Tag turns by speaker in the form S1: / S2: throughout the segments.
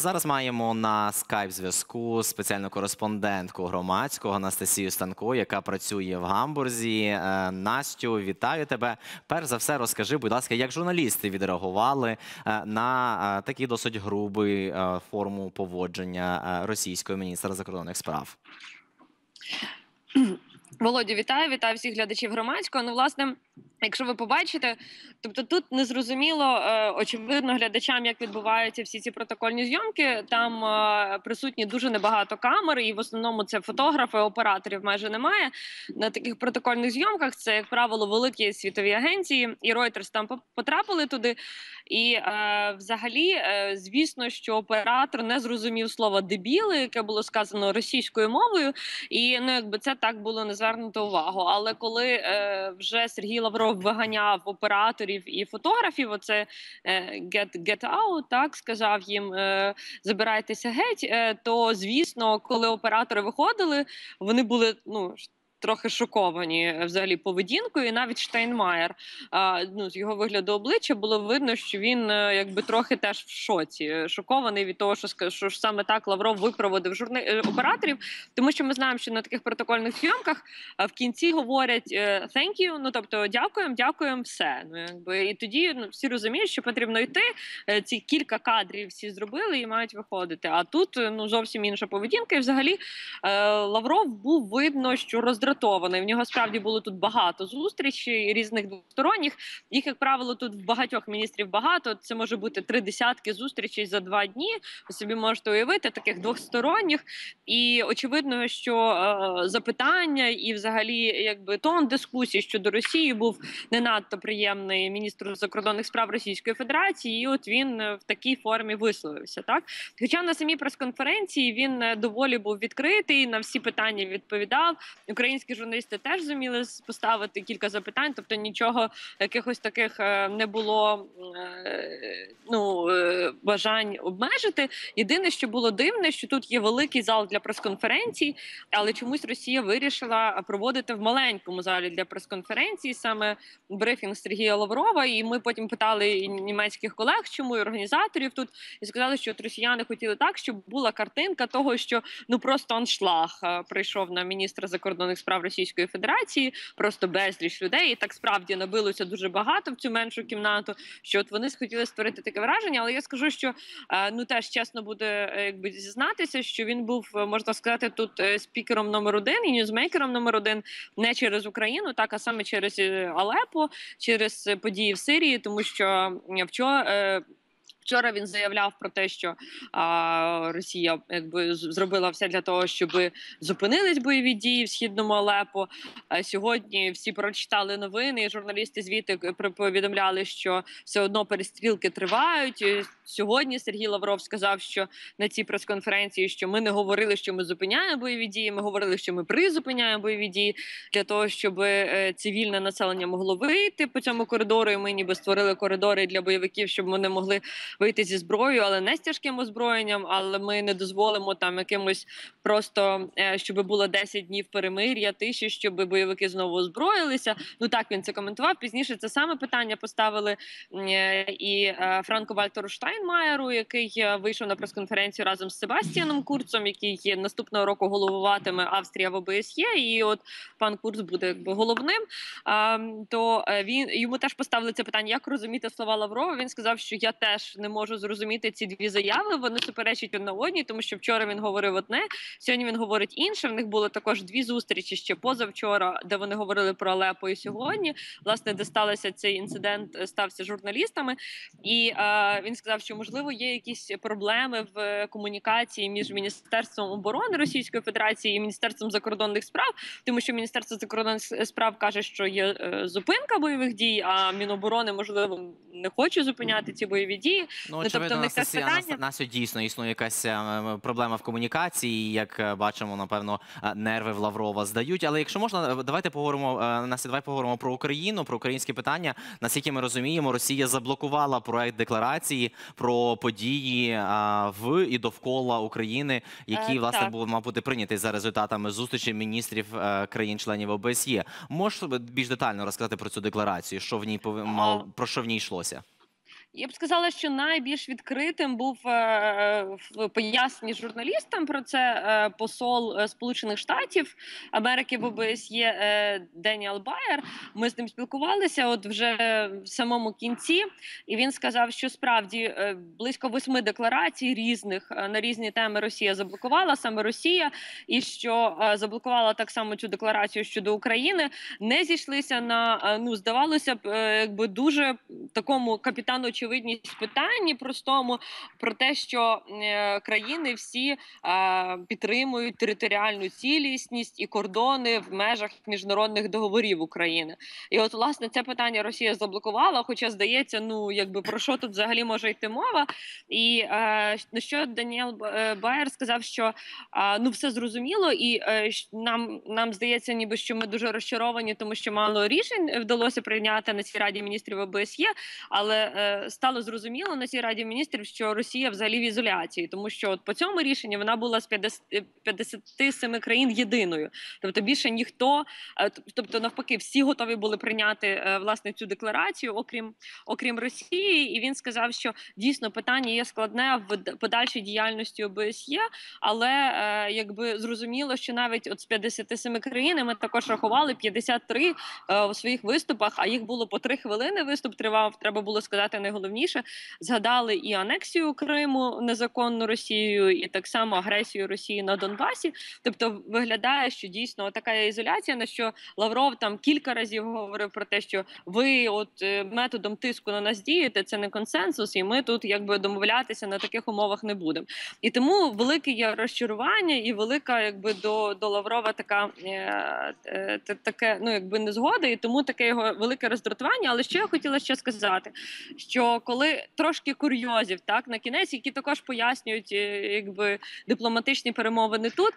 S1: зараз маємо на скайп-зв'язку спеціальну кореспондентку громадського Анастасію Станко, яка працює в Гамбурзі. Настю, вітаю тебе. Перш за все, розкажи, будь ласка, як журналісти відреагували на такий досить грубий форму поводження російського міністра закордонних справ?
S2: Володю, вітаю, вітаю всіх глядачів громадського. Ну, власне, якщо ви побачите, тобто тут незрозуміло, очевидно, глядачам, як відбуваються всі ці протокольні зйомки. Там присутні дуже небагато камер, і в основному це фотографи, операторів майже немає. На таких протокольних зйомках це, як правило, великі світові агенції, і Reuters там потрапили туди. І взагалі, звісно, що оператор не зрозумів слова «дебіли», яке було сказано російською мовою, і ну, якби це так було не звернуто увагу. Але коли вже Сергій Лавров виганяв операторів і фотографів, оце get out, так, сказав їм, забирайтеся геть, то, звісно, коли оператори виходили, вони були, ну, трохи шоковані взагалі поведінкою, і навіть Штайнмаєр, ну, з його вигляду обличчя було видно, що він якби трохи теж в шоці, шокований від того, що ж саме так Лавров випроводив операторів, тому що ми знаємо, що на таких протокольних зйомках в кінці говорять thank you, ну, тобто дякуємо, все. Ну, якби, і тоді ну, всі розуміють, що потрібно йти, ці кілька кадрів всі зробили і мають виходити. А тут ну, зовсім інша поведінка, і взагалі Лавров був видно, що роздратований. В нього справді було тут багато зустрічей різних двосторонніх. Їх, як правило, тут в багатьох міністрів багато. Це може бути 30 зустрічей за 2 дні. Ви собі можете уявити, таких двосторонніх. І очевидно, що запитання і взагалі якби тон дискусії щодо Росії був не надто приємний міністру закордонних справ Російської Федерації. І от він в такій формі висловився. Так? Хоча на самій прес-конференції він доволі був відкритий, на всі питання відповідав. Українські журналісти теж зуміли поставити кілька запитань, тобто нічого, якихось таких не було бажань обмежити. Єдине, що було дивне, що тут є великий зал для прес-конференцій, але чомусь Росія вирішила проводити в маленькому залі для прес-конференцій саме брифінг Сергія Лаврова, і ми потім питали німецьких колег, чому і організаторів тут, і сказали, що от росіяни хотіли так, щоб була картинка того, що ну просто аншлаг прийшов на міністра закордонних справ Російської Федерації, просто безліч людей, і так справді набилося дуже багато в цю меншу кімнату, що от вони хотіли створити таке враження, але я скажу, що ну теж чесно буде якби зізнатися, що він був, можна сказати, тут спікером номер 1 і ньюзмейкером номер 1 не через Україну, так, а саме через Алепо, через події в Сирії, тому що Вчора він заявляв про те, що Росія якби зробила все для того, щоб зупинились бойові дії в східному Алепо. Сьогодні всі прочитали новини, і журналісти звідти повідомляли, що все одно перестрілки тривають. Сьогодні Сергій Лавров сказав, що на цій прес-конференції, що ми не говорили, що ми зупиняємо бойові дії, ми говорили, що ми призупиняємо бойові дії для того, щоб цивільне населення могло вийти по цьому коридору, і ми ніби створили коридори для бойовиків, щоб вони могли вийти зі зброєю, але не з тяжким озброєнням, але ми не дозволимо там якимось просто, щоб було 10 днів перемир'я, тиші, щоб бойовики знову озброїлися. Ну так він це коментував. Пізніше це саме питання поставили і Франку-Вальтеру Штайнмаєру, який вийшов на прес-конференцію разом з Себастьяном Курцом, який наступного року головуватиме Австрія в ОБСЄ, і от пан Курц буде якби головним. То йому теж поставили це питання, як розуміти слова Лаврова. Він сказав, що я теж не можу зрозуміти ці дві заяви, вони суперечать одна одній, тому що вчора він говорив одне, сьогодні він говорить інше. В них було також 2 зустрічі ще позавчора, де вони говорили про Алепо, і сьогодні, власне, де стався цей інцидент, стався журналістами. І він сказав, що, можливо, є якісь проблеми в комунікації між Міністерством оборони Російської Федерації і Міністерством закордонних справ, тому що Міністерство закордонних справ каже, що є зупинка бойових дій, а Міноборони, можливо, не хоче зупиняти ці бойові дії.
S1: Ну, очевидно, Анастасія, нас дійсно існує якась проблема в комунікації, як бачимо, напевно, нерви в Лаврова здають. Але якщо можна, давайте поговоримо про Україну, про українські питання. Наскільки ми розуміємо, Росія заблокувала проект декларації про події в і довкола України, який, власне, мав бути прийнятий за результатами зустрічі міністрів країн-членів ОБСЄ. Можеш більш детально розказати про цю декларацію, що в ній про що в ній йшлося?
S2: Я б сказала, що найбільш відкритим був в поясненні журналістам про це посол Сполучених Штатів Америки в ОБСЄ Деніел Байер. Ми з ним спілкувалися от вже в самому кінці, і він сказав, що справді близько 8 декларацій різних на різні теми Росія заблокувала, саме Росія, і що заблокувала так само цю декларацію щодо України, не зійшлися на, ну, здавалося б, якби дуже такому капітану очевидність питанні простому про те, що країни всі підтримують територіальну цілісність і кордони в межах міжнародних договорів України. І от, власне, це питання Росія заблокувала, хоча, здається, ну, якби про що тут взагалі може йти мова. І на що Деніел Байер сказав, що ну, все зрозуміло, і нам здається, ніби що ми дуже розчаровані, тому що мало рішень вдалося прийняти на цій Раді міністрів ОБСЄ, але стало зрозуміло на цій Раді міністрів, що Росія взагалі в ізоляції, тому що от по цьому рішенню вона була з 57 країн єдиною. Тобто більше ніхто, тобто навпаки, всі готові були прийняти власне цю декларацію, окрім Росії. І він сказав, що дійсно питання є складне в подальшій діяльності ОБСЄ, але якби зрозуміло, що навіть от з 57 країн ми також рахували 53 у своїх виступах, а їх було по 3 хвилини виступ тривав, треба було сказати найголовніше, згадали і анексію Криму незаконну Росією, і так само агресію Росії на Донбасі. Тобто виглядає, що дійсно така ізоляція, на що Лавров там кілька разів говорив про те, що ви от методом тиску на нас дієте, це не консенсус, і ми тут якби домовлятися на таких умовах не будемо. І тому велике є розчарування і велика якби до Лаврова така таке, ну якби незгода, і тому таке його велике роздратування. Але що я хотіла ще сказати, що коли трошки курйозів, так, на кінець, які також пояснюють якби дипломатичні перемовини тут,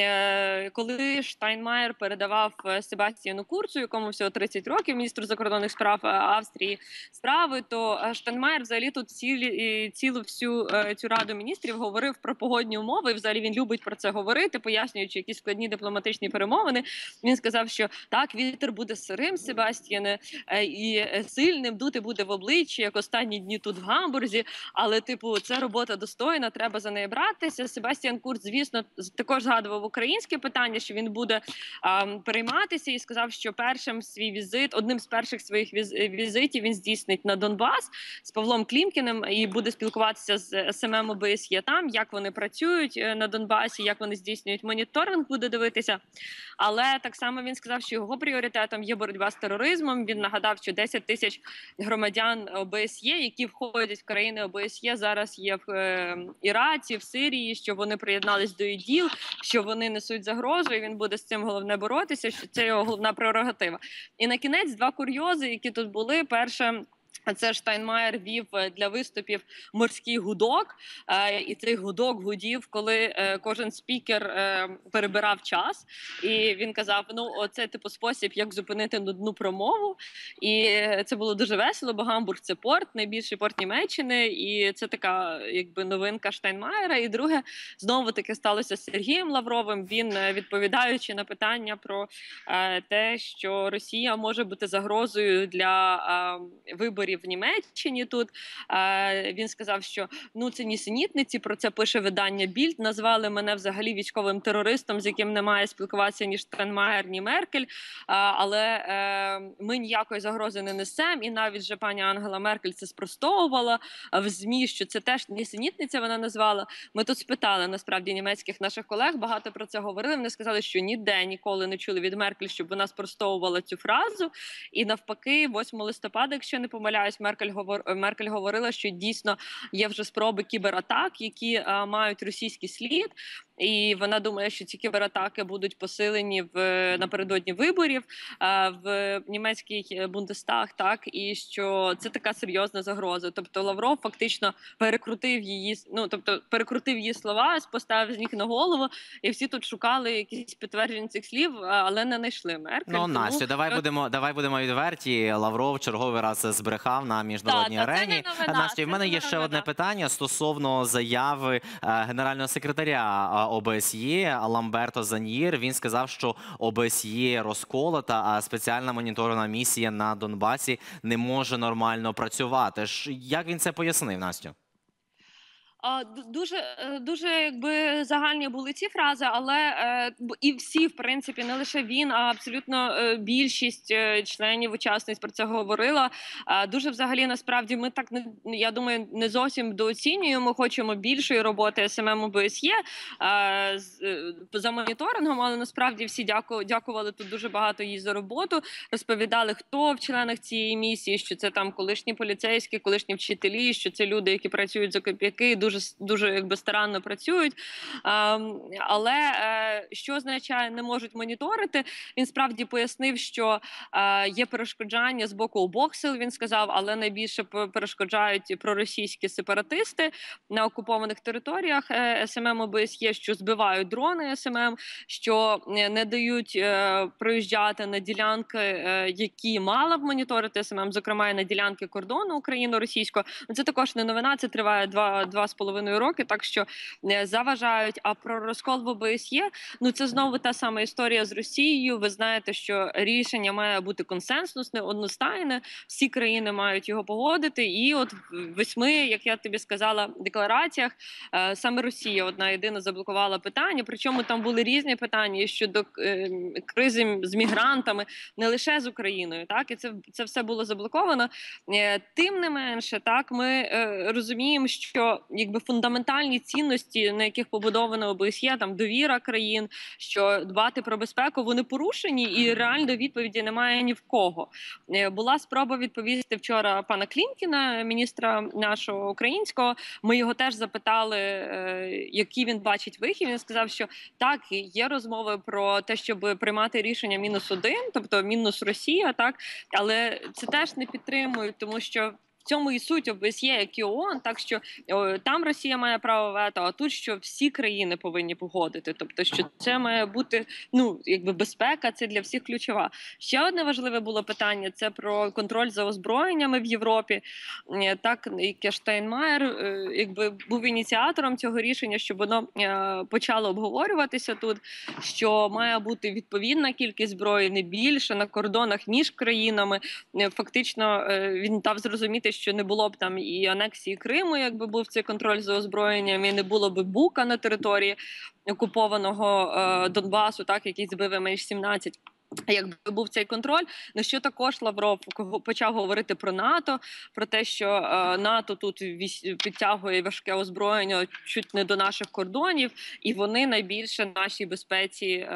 S2: коли Штайнмаєр передавав Себастьяну Курцу, якому всього 30 років, міністру закордонних справ Австрії, справи, то Штайнмаєр взагалі тут цілу всю цю Раду міністрів говорив про погодні умови, і взагалі він любить про це говорити, пояснюючи якісь складні дипломатичні перемовини. Він сказав, що так, вітер буде сирим, Себастьяне, і сильним, дути буде в обличчі, як останні дні тут в Гамбурзі, але, типу, це робота достойна, треба за неї братися. Себастьян Курц, звісно, також згадував українське питання, що він буде перейматися, і сказав, що одним з перших своїх візитів він здійснить на Донбас з Павлом Клімкіним і буде спілкуватися з СММ ОБСЄ там, як вони працюють на Донбасі, як вони здійснюють моніторинг, буде дивитися. Але так само він сказав, що його пріоритетом є боротьба з тероризмом. Він нагадав, що 10 тисяч громадян ОБСЄ, які входять в країни ОБСЄ, зараз є в Іраці, в Сирії, що вони приєднались до ІДІЛ, що вони несуть загрозу, і він буде з цим головне боротися, що це його головна прерогатива. І на кінець 2 курйози, які тут були. Перше, це Штайнмаєр вів для виступів морський гудок, і цей гудок гудів, коли кожен спікер перебирав час, і він казав, ну, оце типу спосіб, як зупинити нудну промову, і це було дуже весело, бо Гамбург – це порт, найбільший порт Німеччини, і це така, якби, новинка Штайнмаєра. І друге, знову таки сталося з Сергієм Лавровим, він, відповідаючи на питання про те, що Росія може бути загрозою для виборів в Німеччині тут, він сказав, що ну це нісенітниці, про це пише видання Більд, назвали мене взагалі військовим терористом, з яким не має спілкуватися ні Штайнмаєр, ні Меркель, але ми ніякої загрози не несемо, і навіть вже пані Ангела Меркель це спростовувала в ЗМІ, що це теж нісенітниця вона назвала. Ми тут спитали, насправді, німецьких наших колег, багато про це говорили, вони сказали, що ніде ніколи не чули від Меркель, щоб вона спростовувала цю фразу, і навпаки, 8 листопада, якщо не помиляюсь, Меркель говорила, що дійсно є вже спроби кібератак, які мають російський слід, і вона думає, що ці кібератаки будуть посилені напередодні виборів в німецький Бундестаг, так, і що це така серйозна загроза. Тобто Лавров фактично перекрутив її слова, поставив з ніг на голову, і всі тут шукали якісь підтвердження цих слів, але не знайшли Меркель.
S1: Ну, Настя, давай будемо відверті. Лавров черговий раз збрехав на міжнародній арені. Настя, в мене є ще одне питання стосовно заяви генерального секретаря ОБСЄ Ламберто Заньєр. Він сказав, що ОБСЄ розколота, а спеціальна моніторна місія на Донбасі не може нормально працювати. Як він це пояснив, Настю?
S2: Дуже якби загальні були ці фрази, але і всі, в принципі, не лише він, а абсолютно більшість членів, учасниць про це говорила. Дуже взагалі, насправді, ми так, я думаю, не зовсім дооцінюємо, хочемо більшої роботи СММ ОБСЄ за моніторингом, але насправді всі дякували тут дуже багато їй за роботу, розповідали, хто в членах цієї місії, що це там колишні поліцейські, колишні вчителі, що це люди, які працюють за копійки, дуже якби старанно працюють. Але що означає не можуть моніторити? Він справді пояснив, що є перешкоджання з боку обох сил, він сказав, але найбільше перешкоджають проросійські сепаратисти на окупованих територіях СММ ОБСЄ, що збивають дрони СММ, що не дають проїжджати на ділянки, які мала б моніторити СММ, зокрема і на ділянки кордону україно-російського. Це також не новина, це триває 2,5 роки, так що заважають. А про розкол в ОБСЄ, це знову та сама історія з Росією. Ви знаєте, що рішення має бути консенсусне, одностайне, всі країни мають його погодити, і от в 8, як я тобі сказала, деклараціях саме Росія одна єдина заблокувала питання, причому там були різні питання щодо кризи з мігрантами, не лише з Україною, так, і це все було заблоковано. Тим не менше, так, ми розуміємо, що якби фундаментальні цінності, на яких побудовано ОБСЄ, там довіра країн, що дбати про безпеку, вони порушені, і реально відповіді немає ні в кого. Була спроба відповісти вчора пана Клімкіна, міністра нашого українського. Ми його теж запитали, який він бачить вихід. Він сказав, що так, є розмови про те, щоб приймати рішення -1, тобто мінус Росія, так, але це теж не підтримують, тому що в цьому і суть ОБСЄ, як і ООН, так що там Росія має право вето, а тут що всі країни повинні погодити. Тобто, що це має бути, якби безпека, це для всіх ключова. Ще одне важливе було питання, це про контроль за озброєннями в Європі. Так, яке Штайнмаєр, якби був ініціатором цього рішення, щоб воно почало обговорюватися тут, що має бути відповідна кількість зброї, не більше, на кордонах між країнами. Фактично, він дав зрозуміти, що не було б там і анексії Криму, якби був цей контроль за озброєнням, і не було б Бука на території окупованого Донбасу, так, який збив МН-17. Якби був цей контроль, на що також Лавров почав говорити про НАТО, про те, що НАТО тут підтягує важке озброєння чуть не до наших кордонів, і вони найбільше нашій безпеці,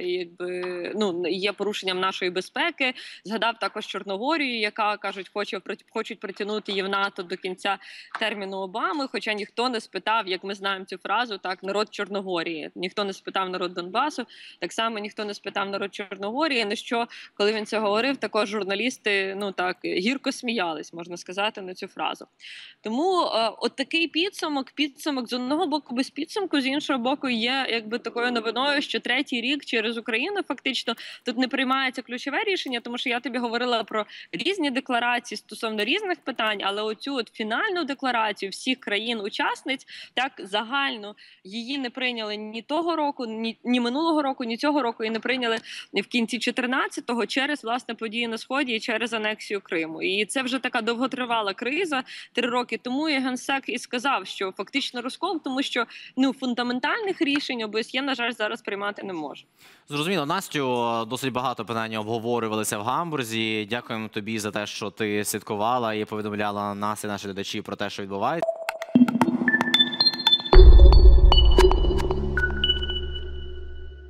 S2: є порушенням нашої безпеки. Згадав також Чорногорію, яка, кажуть, хочуть притягнути її в НАТО до кінця терміну Обами, хоча ніхто не спитав, як ми знаємо цю фразу, так, народ Чорногорії. Ніхто не спитав народ Донбасу, так само ніхто не спитав народ Чорногорії. На що, коли він це говорив, також журналісти, гірко сміялись, можна сказати, на цю фразу. Тому от такий підсумок з одного боку без підсумку, з іншого боку є якби такою новиною, що 3-й рік через Україну фактично тут не приймається ключове рішення, тому що я тобі говорила про різні декларації стосовно різних питань, але оцю от фінальну декларацію всіх країн-учасниць, так, загально її не прийняли ні того року, ні минулого року, ні цього року, і не прийняли в кінці 14-го через, власне, події на Сході і через анексію Криму. І це вже така довготривала криза 3 роки тому, і Генсек і сказав, що фактично розкол, тому що фундаментальних рішень ОБСЄ, на жаль, зараз приймати не може.
S1: Зрозуміло. Настю, досить багато питань обговорювалися в Гамбурзі. Дякуємо тобі за те, що ти слідкувала і повідомляла нас і наші глядачі про те, що відбувається.